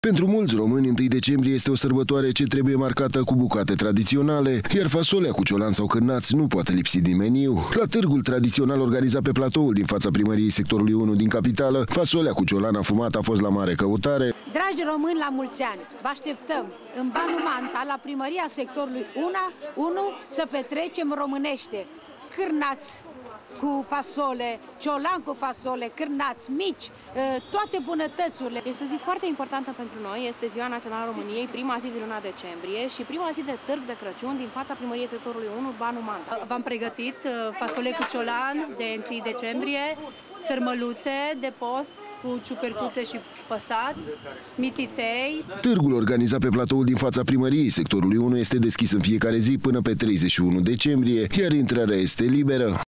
Pentru mulți români, 1 decembrie este o sărbătoare ce trebuie marcată cu bucate tradiționale, iar fasolea cu ciolan sau cârnați nu poate lipsi din meniu. La târgul tradițional organizat pe platoul din fața primăriei sectorului 1 din capitală, fasolea cu ciolan afumat a fost la mare căutare. Dragi români, la mulți ani! Vă așteptăm în Banul Manta, la primăria sectorului 1 să petrecem românește. Cârnați cu fasole, ciolan cu fasole, cârnați mici, toate bunătățurile. Este o zi foarte importantă pentru noi, este Ziua Națională a României, prima zi din luna decembrie și prima zi de târg de Crăciun din fața primăriei sectorului 1, Banul Manta. V-am pregătit fasole cu ciolan de 1 decembrie, sărmăluțe de post cu ciupercuțe și păsat, mititei. Târgul organizat pe platoul din fața primăriei sectorului 1 este deschis în fiecare zi până pe 31 decembrie, iar intrarea este liberă.